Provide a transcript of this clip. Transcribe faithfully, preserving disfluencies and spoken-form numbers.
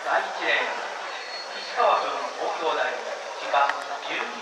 だいいちレーン、石川君東京大、時間じゅうに